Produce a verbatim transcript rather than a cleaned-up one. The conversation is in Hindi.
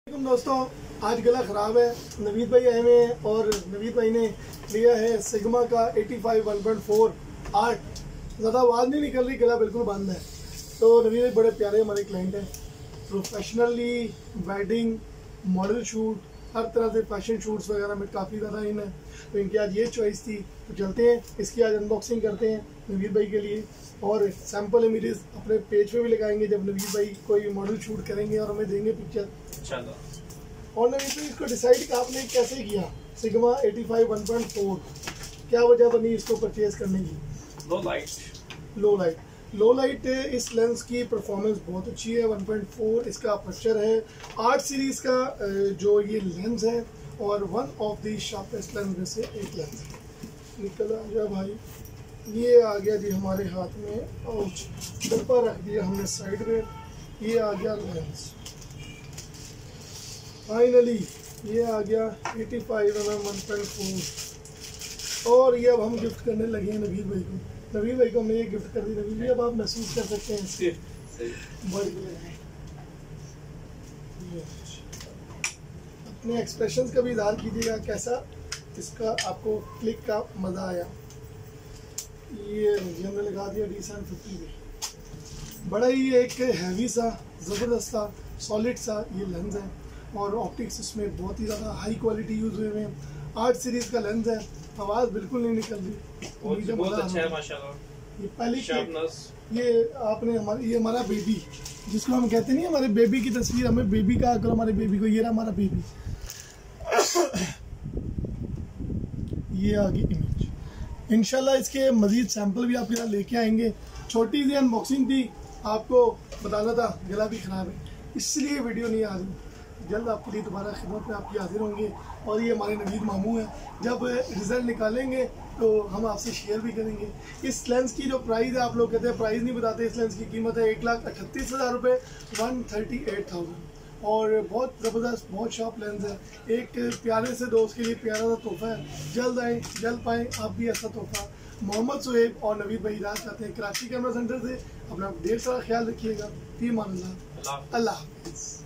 दोस्तों, आज गला ख़राब है। नवीद भाई आए हुए हैं और नवीद भाई ने लिया है सिग्मा का eighty five one point four art. ज़्यादा आवाज़ नहीं निकल रही, गला बिल्कुल बंद है। तो नवीद भाई बड़े प्यारे हमारे क्लाइंट हैं। प्रोफेशनली वेडिंग, मॉडल शूट, हर तरह से फैशन शूट्स वगैरह में काफ़ी ज़्यादा इन है। तो इनकी आज ये चॉइस थी, तो चलते हैं इसकी आज अनबॉक्सिंग करते हैं नवीद भाई के लिए। और सैम्पल इमेजेस अपने पेज पे भी लगाएंगे जब नवीद भाई कोई मॉडल शूट करेंगे और हमें देंगे पिक्चर। चलो। और नवीद भाई इसको डिसाइड आपने कैसे किया sigma eighty five one point four, क्या वजह बनी इसको परचेज करने की? Low light low light low light इस लेंस की परफॉर्मेंस बहुत अच्छी है। वन पॉइंट फोर इसका अपर्चर है। आर्ट सीरीज का जो ये लेंस है और one of the sharpest lens में से एक लेंस है। निकल आ गया भाई, ये आ गया जी हमारे हाथ में और डब्बा रख दिया हमने साइड में। ये आ गया लेंस, फाइनली ये आ गया eighty five M M one point four. और ये अब हम गिफ्ट करने लगे हैं नवीद भाई को। नवीद भाई को हमने ये गिफ्ट कर दी। नवीद भाई अब आप महसूस कर सकते हैं इसके अपने एक्सप्रेशंस का भी इज़हार कीजिएगा, कैसा इसका आपको क्लिक का मज़ा आया। ये हमने लगा दिया डी सेवन फिफ्टी में। बड़ा ही एक हैवी सा, ज़बरदस्त सा, सॉलिड सा ये लेंस है और ऑप्टिक्स इसमें बहुत ही ज़्यादा हाई क्वालिटी यूज़ हुए हुए हैं। आर्ट सीरीज़ का लेंस है, आवाज़ बिल्कुल नहीं निकल रही। बहुत अच्छा है माशाल्लाह। ये पहली ये आपने हमारे ये हमारा बेबी, जिसको हम कहते नहीं हमारे बेबी की तस्वीर, हमें बेबी का करो हमारे बेबी को। ये रहा हमारा बेबी। ये आ गई इमेज। इंशाल्लाह इसके मज़ीद सैंपल भी आपके साथ लेके आएंगे। छोटी सी अनबॉक्सिंग थी, आपको बताना था गला भी ख़राब है इसलिए वीडियो नहीं आ रही। जल्द आपके लिए दोबारा खिदमत में आपकी हाजिर होंगे। और ये हमारे नवीद मामू हैं, जब रिज़ल्ट निकालेंगे तो हम आपसे शेयर भी करेंगे। इस लेंस की जो प्राइस है, आप लोग कहते हैं प्राइस नहीं बताते, इस लेंस की कीमत है एक लाख अठतीस हज़ार रुपये, वन थर्टी एट थाउजेंड। और बहुत ज़बरदस्त, बहुत शार्प लेंस है। एक प्यारे से दोस्त के लिए प्यारा सा तोहफा है। जल्द आए, जल्द पाएँ आप भी ऐसा तोहफा। मोहम्मद सुहेब और नवीद भाई राज चाहते हैं कराची कैमरा सेंटर से। अपना ढेर सारा ख्याल रखिएगा। फी मान अल्लाह। अल्लाह हाफ़िज़।